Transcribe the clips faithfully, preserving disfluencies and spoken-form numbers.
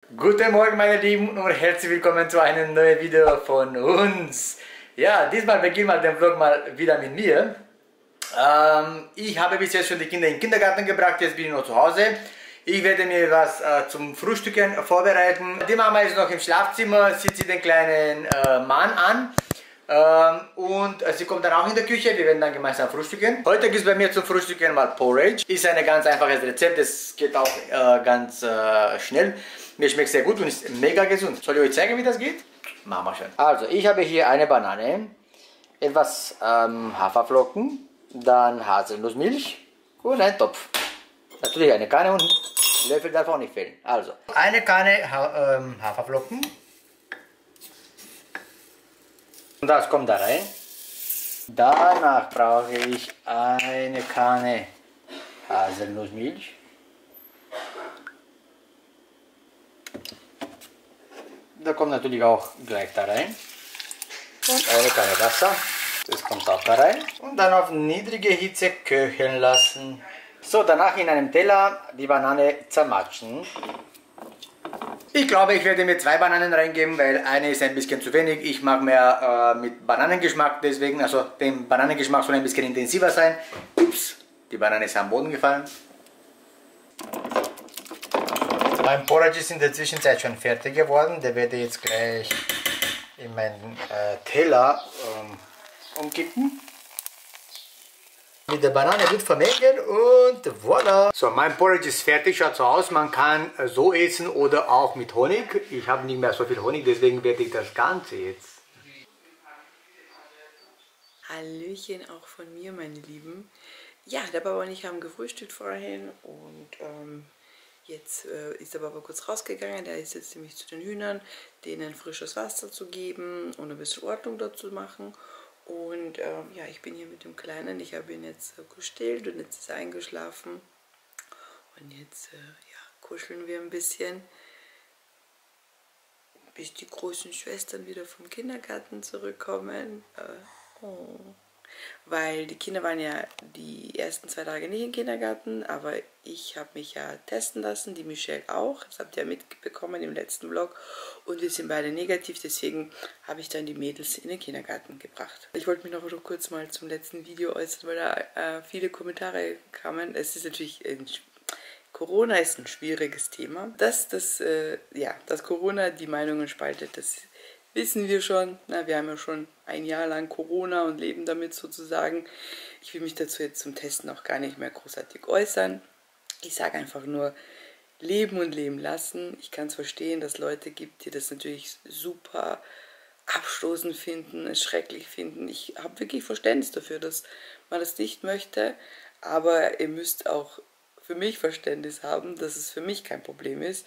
Guten Morgen meine Lieben und herzlich willkommen zu einem neuen Video von uns. Ja, diesmal beginnen wir den Vlog mal wieder mit mir. Ähm, ich habe bis jetzt schon die Kinder in den Kindergarten gebracht, jetzt bin ich noch zu Hause. Ich werde mir was äh, zum Frühstücken vorbereiten. Die Mama ist noch im Schlafzimmer, sieht sie den kleinen äh, Mann an. Ähm, und äh, sie kommt dann auch in die Küche, wir werden dann gemeinsam frühstücken. Heute gibt es bei mir zum Frühstücken mal Porridge. Ist ein ganz einfaches Rezept, es geht auch äh, ganz äh, schnell. Mir schmeckt sehr gut und ist mega gesund. Soll ich euch zeigen, wie das geht? Machen wir schon. Also, ich habe hier eine Banane, etwas ähm, Haferflocken, dann Haselnussmilch und einen Topf. Natürlich eine Kanne und ein Löffel darf auch nicht fehlen. Also, eine Kanne ha ähm, Haferflocken. Und das kommt da rein. Danach brauche ich eine Kanne Haselnussmilch. Da kommt natürlich auch gleich da rein. Und eine Kanne Wasser. Das kommt auch da rein. Und dann auf niedrige Hitze köcheln lassen. So, danach in einem Teller die Banane zermatschen. Ich glaube, ich werde mir zwei Bananen reingeben, weil eine ist ein bisschen zu wenig. Ich mag mehr äh, mit Bananengeschmack, deswegen, also der Bananengeschmack soll ein bisschen intensiver sein. Ups, die Banane ist am Boden gefallen. Mein Porridge ist in der Zwischenzeit schon fertig geworden. Der werde ich jetzt gleich in meinen äh, Teller ähm, umkippen. Mit der Banane gut vermengen und voilà. So, mein Porridge ist fertig, schaut so aus. Man kann äh, so essen oder auch mit Honig. Ich habe nicht mehr so viel Honig, deswegen werde ich das Ganze jetzt. Hallöchen auch von mir, meine Lieben. Ja, der Papa und ich haben gefrühstückt vorhin und ähm, jetzt äh, ist der Papa kurz rausgegangen. Der ist jetzt nämlich zu den Hühnern, denen frisches Wasser zu geben und ein bisschen Ordnung dazu machen. Und ähm, ja, ich bin hier mit dem Kleinen. Ich habe ihn jetzt äh, gestillt und jetzt ist er eingeschlafen. Und jetzt äh, ja, kuscheln wir ein bisschen, bis die großen Schwestern wieder vom Kindergarten zurückkommen. Äh, oh. Weil die Kinder waren ja die ersten zwei Tage nicht im Kindergarten, aber ich habe mich ja testen lassen, die Michelle auch, das habt ihr ja mitbekommen im letzten Vlog, und wir sind beide negativ, deswegen habe ich dann die Mädels in den Kindergarten gebracht. Ich wollte mich noch kurz mal zum letzten Video äußern, weil da äh, viele Kommentare kamen. Es ist natürlich, ein, Corona ist ein schwieriges Thema. Dass, das, äh, ja, dass Corona die Meinungen spaltet, das wissen wir schon. Na, wir haben ja schon ein Jahr lang Corona und leben damit sozusagen. Ich will mich dazu jetzt zum Testen auch gar nicht mehr großartig äußern. Ich sage einfach nur, leben und leben lassen. Ich kann es verstehen, dass es Leute gibt, die das natürlich super abstoßend finden, es schrecklich finden. Ich habe wirklich Verständnis dafür, dass man das nicht möchte. Aber ihr müsst auch für mich Verständnis haben, dass es für mich kein Problem ist.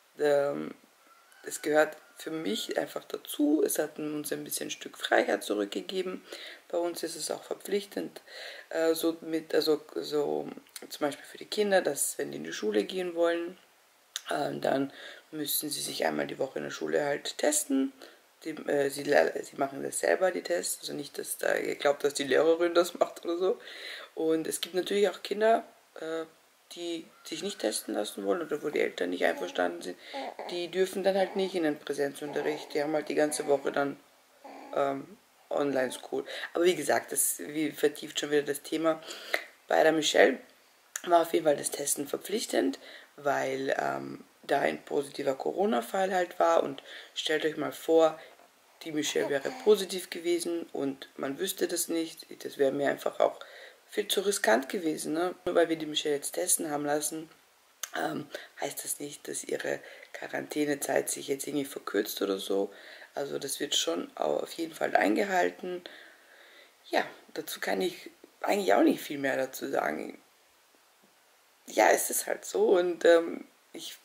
Es gehört für mich einfach dazu. Es hat uns ein bisschen ein Stück Freiheit zurückgegeben. Bei uns ist es auch verpflichtend, äh, so mit, also so zum Beispiel für die Kinder, dass wenn die in die Schule gehen wollen, äh, dann müssen sie sich einmal die Woche in der Schule halt testen. Die, äh, sie, sie machen das selber, die Tests, also nicht, dass da ihr glaubt, dass die Lehrerin das macht oder so. Und es gibt natürlich auch Kinder, äh, die sich nicht testen lassen wollen oder wo die Eltern nicht einverstanden sind, die dürfen dann halt nicht in den Präsenzunterricht. Die haben halt die ganze Woche dann ähm, Online-School. Aber wie gesagt, das wie vertieft schon wieder das Thema. Bei der Michelle war auf jeden Fall das Testen verpflichtend, weil ähm, da ein positiver Corona-Fall halt war. Und stellt euch mal vor, die Michelle wäre positiv gewesen und man wüsste das nicht. Das wäre mir einfach auch viel zu riskant gewesen. Ne? Nur weil wir die Michelle jetzt testen haben lassen, ähm, heißt das nicht, dass ihre Quarantänezeit sich jetzt irgendwie verkürzt oder so. Also das wird schon auf jeden Fall eingehalten. Ja, dazu kann ich eigentlich auch nicht viel mehr dazu sagen. Ja, es ist halt so und ähm, ich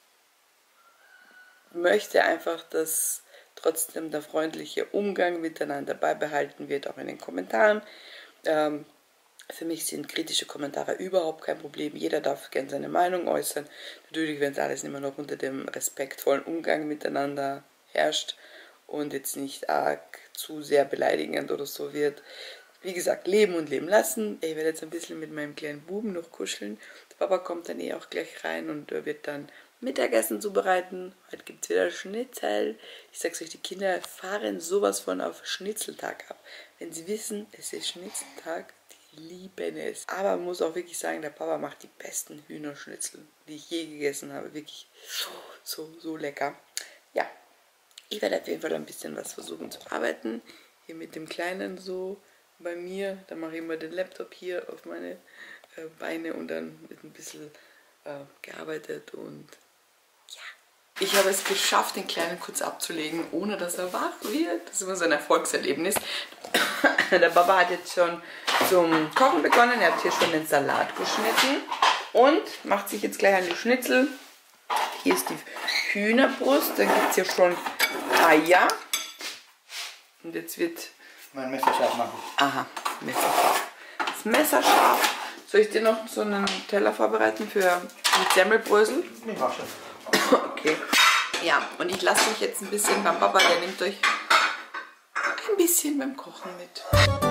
möchte einfach, dass trotzdem der freundliche Umgang miteinander beibehalten wird, auch in den Kommentaren. Ähm, Für mich sind kritische Kommentare überhaupt kein Problem. Jeder darf gerne seine Meinung äußern. Natürlich, wenn es alles immer noch unter dem respektvollen Umgang miteinander herrscht und jetzt nicht arg zu sehr beleidigend oder so wird. Wie gesagt, leben und leben lassen. Ich werde jetzt ein bisschen mit meinem kleinen Buben noch kuscheln. Der Papa kommt dann eh auch gleich rein und wird dann Mittagessen zubereiten. Heute gibt es wieder Schnitzel. Ich sag's euch, die Kinder fahren sowas von auf Schnitzeltag ab. Wenn sie wissen, es ist Schnitzeltag, die lieben es. Aber man muss auch wirklich sagen, der Papa macht die besten Hühnerschnitzel, die ich je gegessen habe. Wirklich so, so, so lecker. Ja, ich werde auf jeden Fall ein bisschen was versuchen zu arbeiten. Hier mit dem Kleinen so bei mir. Dann mache ich immer den Laptop hier auf meine äh, Beine und dann wird ein bisschen äh, gearbeitet und ja. Ich habe es geschafft, den Kleinen kurz abzulegen, ohne dass er wach wird. Das ist immer so ein Erfolgserlebnis. Der Papa hat jetzt schon zum Kochen begonnen. Er hat hier schon den Salat geschnitten und macht sich jetzt gleich an die Schnitzel. Hier ist die Hühnerbrust, dann gibt es hier schon Eier. Und jetzt wird... Mein Messer scharf machen. Aha, messerscharf. Das Messer scharf. Soll ich dir noch so einen Teller vorbereiten für die Semmelbrösel? Ich mach schon. Okay. Ja, und ich lasse euch jetzt ein bisschen beim Papa, der nimmt euch ein bisschen beim Kochen mit.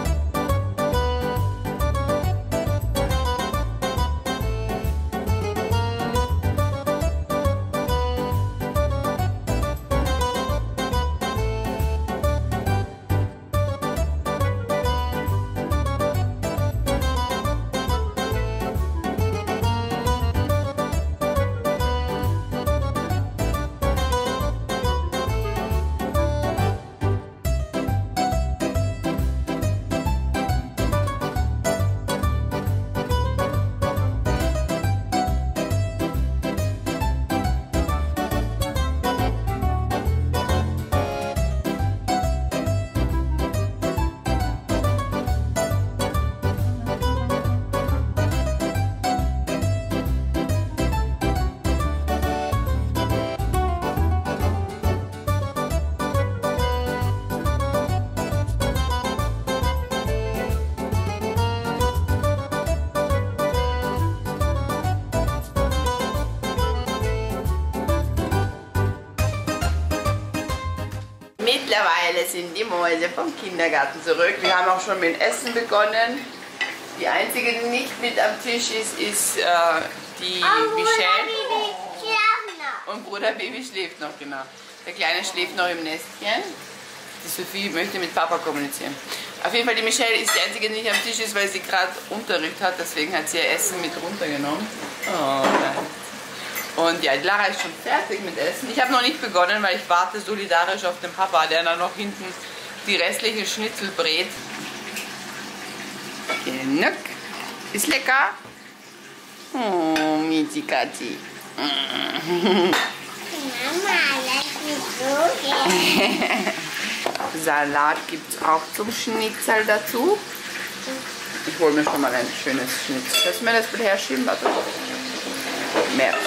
Mittlerweile sind die Mäuse vom Kindergarten zurück. Wir haben auch schon mit Essen begonnen. Die einzige, die nicht mit am Tisch ist, ist äh, die Oh, Michelle. Bruder, Und Bruder Baby schläft noch, genau. Der Kleine schläft noch im Nestchen. Die Sophie möchte mit Papa kommunizieren. Auf jeden Fall, die Michelle ist die einzige, die nicht am Tisch ist, weil sie gerade Unterricht hat. Deswegen hat sie ihr Essen mit runtergenommen. Oh nein. Und ja, die Lara ist schon fertig mit Essen. Ich habe noch nicht begonnen, weil ich warte solidarisch auf den Papa, der dann noch hinten die restlichen Schnitzel brät. Genug. Ist lecker. Oh, Mitzikati. Mama, lass mich so gehen. Salat gibt es auch zum Schnitzel dazu. Ich hole mir schon mal ein schönes Schnitzel. Kannst du mir das bitte herschieben? Warte. Merci.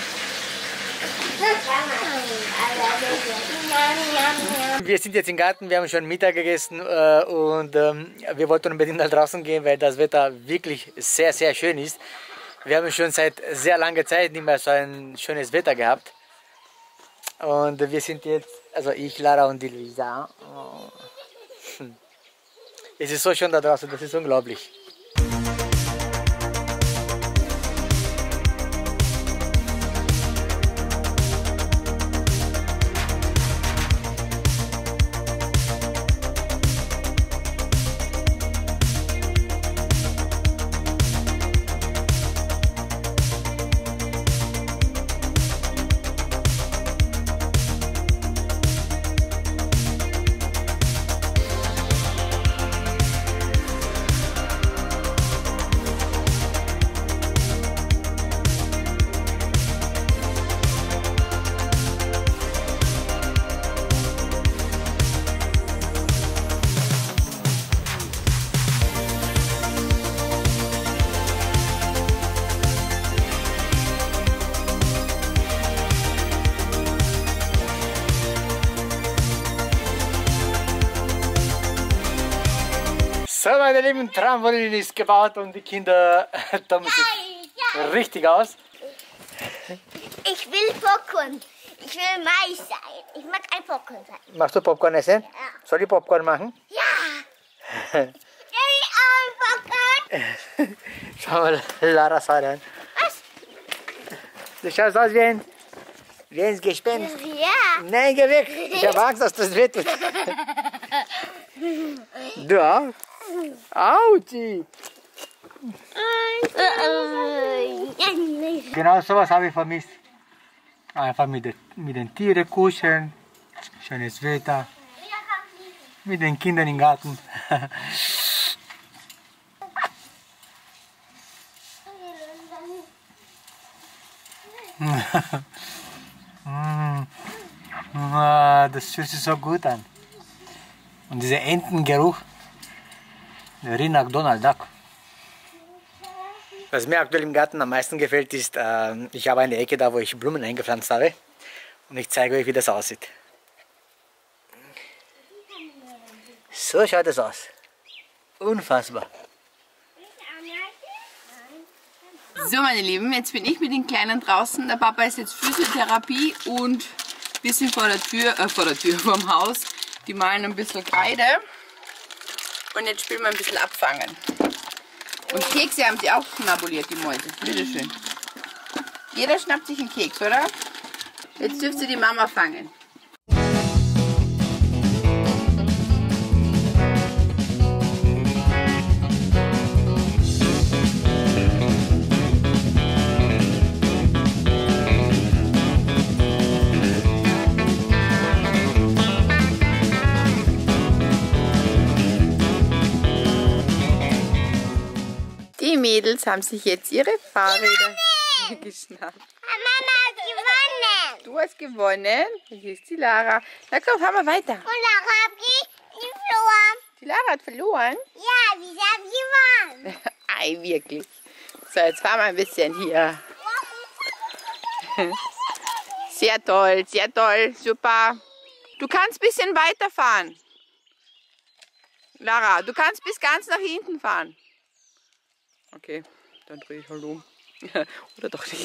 Wir sind jetzt im Garten, wir haben schon Mittag gegessen äh, und ähm, wir wollten unbedingt nach draußen gehen, weil das Wetter wirklich sehr, sehr schön ist. Wir haben schon seit sehr langer Zeit nicht mehr so ein schönes Wetter gehabt. Und wir sind jetzt, also ich, Lara und die Luisa. Oh. Es ist so schön da draußen, das ist unglaublich. So, meine lieben, Trampolin ist gebaut und die Kinder toben sich richtig aus. Ich will Popcorn. Ich will Mais sein. Ich mag ein Popcorn sein. Machst du Popcorn essen? Ja. Soll ich Popcorn machen? Ja. Ich will ein Popcorn. Schau mal, Lara sah rein. Was? Du schaust aus wie ein Wie ein Gespenst. Ja. Nein, geh weg. Ich habe Angst, dass das wehtut. Du auch? Autschi. Genau sowas habe ich vermisst. Einfach mit, de, mit den Tieren kuscheln, schönes Wetter, mit den Kindern im Garten. Das fühlt sich so gut an. Und dieser Entengeruch, der riecht nach Donald Duck. Was mir aktuell im Garten am meisten gefällt, ist, äh, ich habe eine Ecke da, wo ich Blumen eingepflanzt habe. Und ich zeige euch, wie das aussieht. So schaut es aus. Unfassbar. So meine Lieben, jetzt bin ich mit den Kleinen draußen. Der Papa ist jetzt Physiotherapie und wir sind vor der Tür, äh, vor der Tür, vorm Haus. Die malen ein bisschen Kreide und jetzt spielen wir ein bisschen abfangen. Und Kekse haben sie auch schnabuliert, die Mäuse. Bitteschön. Jeder schnappt sich einen Keks, oder? Jetzt dürft ihr die Mama fangen. Die Mädels haben sich jetzt ihre Fahrräder geschnappt. Mama hat gewonnen. Du hast gewonnen. Hier ist die Lara. Na komm, fahren wir weiter. Und Lara hat verloren. Die Lara hat verloren? Ja, wir haben gewonnen. Ei, wirklich. So, jetzt fahren wir ein bisschen hier. Sehr toll, sehr toll, super. Du kannst ein bisschen weiterfahren. Lara, du kannst bis ganz nach hinten fahren. Okay, dann drehe ich halt um. Oder doch nicht.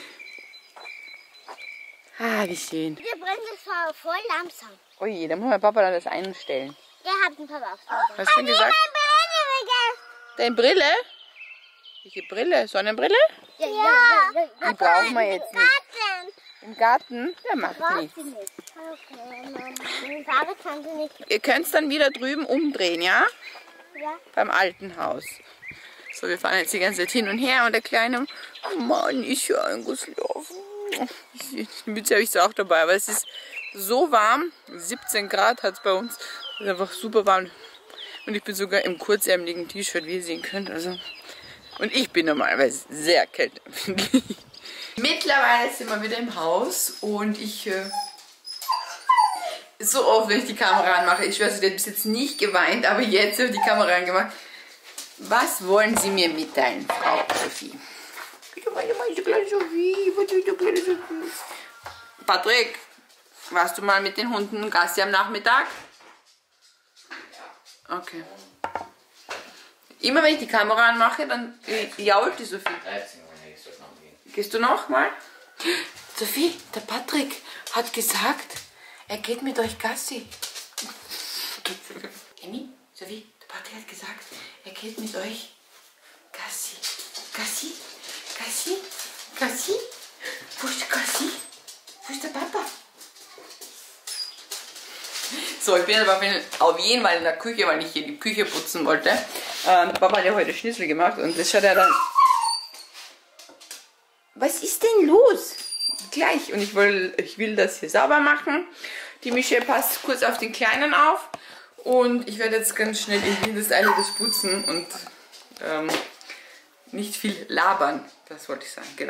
Ah, wie schön. Wir bringen das voll langsam. Ui, dann muss mein Papa dann das einstellen. Der hat den Papa auch. Hast du denn gesagt? Deine Brille? Welche Brille? Sonnenbrille? Ja, ja. Die brauchen wir jetzt nicht. Im Garten? Ja, macht nichts. Okay, Mama. Kann sie nicht. Ihr könnt es dann wieder drüben umdrehen, ja? Ja. Beim alten Haus. So, wir fahren jetzt die ganze Zeit hin und her und der Kleine, oh Mann, ist ja eingeschlafen. Die Mütze habe ich so auch dabei, aber es ist so warm. siebzehn Grad hat es bei uns. Es ist einfach super warm. Und ich bin sogar im kurzärmeligen T-Shirt, wie ihr sehen könnt. Also, und ich bin normalerweise sehr kälteempfindlich. Mittlerweile sind wir wieder im Haus und ich... Äh, so oft, wenn ich die Kamera anmache, ich weiß, ich habe bis jetzt nicht geweint, aber jetzt habe ich die Kamera angemacht. Was wollen Sie mir mitteilen, Frau Sophie? Patrick, warst du mal mit den Hunden Gassi am Nachmittag? Okay. Immer wenn ich die Kamera anmache, dann jault die Sophie. Gehst du noch mal? Sophie, der Patrick hat gesagt, er geht mit euch Gassi. Emmy, Sophie, der Patrick hat gesagt, er geht mit euch Gassi. Gassi? Gassi? Gassi? Wo ist der Gassi? Wo ist der Papa? So, ich bin aber auf jeden Fall in der Küche, weil ich hier die Küche putzen wollte. Ähm, der Papa hat ja heute Schnitzel gemacht und das schaut ja dann... Was ist denn los? Gleich. Und ich will, ich will das hier sauber machen. Die Mische passt kurz auf den Kleinen auf. Und ich werde jetzt ganz schnell in Windeseile das putzen und ähm, nicht viel labern. Das wollte ich sagen, genau.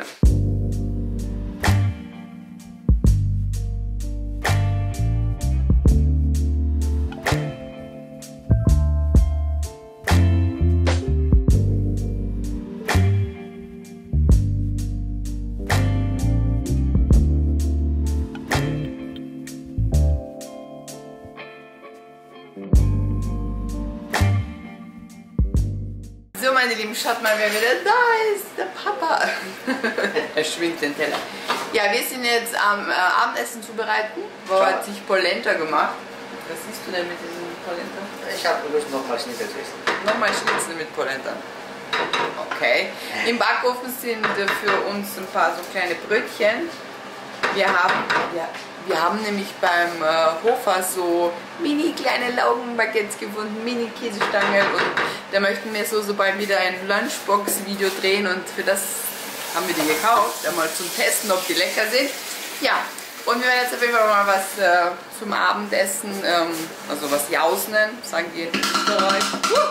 So meine Lieben, schaut mal, wer wieder da ist, der Papa. Er schwingt den Teller. Ja, wir sind jetzt am äh, Abendessen zubereiten. Wo hat sich Polenta gemacht. Was siehst du denn mit diesem Polenta? Ich habe Lust, nochmal Schnitzel zu essen. Nochmal Schnitzel mit Polenta. Okay. Im Backofen sind für uns ein paar so kleine Brötchen. Wir haben, ja, wir haben nämlich beim äh, Hofer so mini kleine Laugenbaguettes gefunden, mini Käsestangen und da möchten wir so sobald wieder ein Lunchbox-Video drehen und für das haben wir die gekauft, einmal zum Testen, ob die lecker sind. Ja, und wir werden jetzt auf jeden Fall mal was äh, zum Abendessen, ähm, also was Jausnen, sagen die in Österreich. Uh!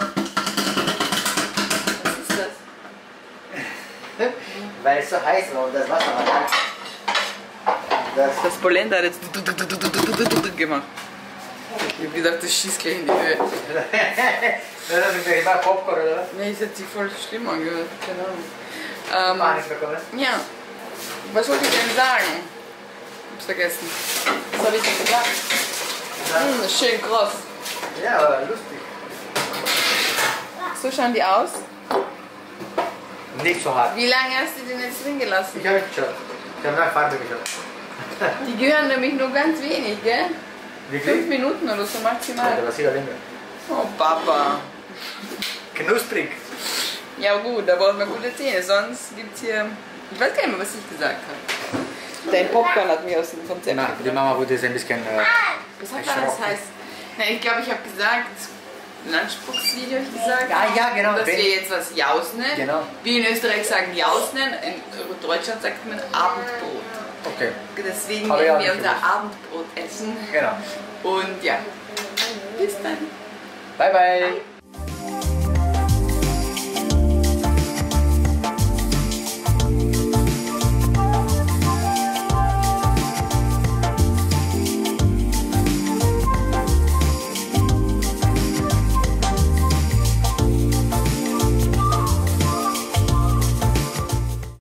Was ist das? Weil es so heiß war und das Wasser war kalt. Das Das Polenta hat jetzt gemacht. Ich habe gedacht, das schießt gleich in die Höhe. Das ist gleich mal Popcorn, oder? Nee, das hat sich voll schlimm angehört. Keine Ahnung. Gar Ähm, nichts bekommen. ja. Was wollte ich denn sagen? Hab's vergessen. Was habe ich denn gesagt? Hm, das ist schön groß. Ja, aber lustig. So schauen die aus. Nicht so hart. Wie lange hast du den jetzt drin gelassen? Ich habe nicht geschaut. Ich habe nach Farbe geschaut. Die gehören nämlich nur ganz wenig, gell? Wirklich? Fünf Minuten oder so Ja, maximal. der war sicher länger. Oh, Papa. Knusprig. Ja gut, da braucht man gute Zähne, sonst gibt's hier... Ich weiß gar nicht mehr, was ich gesagt habe. Dein Popcorn hat mich aus dem Konzept Na, die Mama wurde jetzt ein bisschen äh, Was hat das erschrocken. heißt? Na, ich glaube, ich habe gesagt, Lunchbox-Video habe ich gesagt. Ja, ja, genau. Dass Wenn- wir jetzt was jausnen. Genau. Wir in Österreich sagen jausnen, in Deutschland sagt man Abendbrot. Okay. Deswegen Aber ja, werden wir nicht unser gewusst. Abendbrot essen. Genau. Und ja, bis dann. Bye, bye.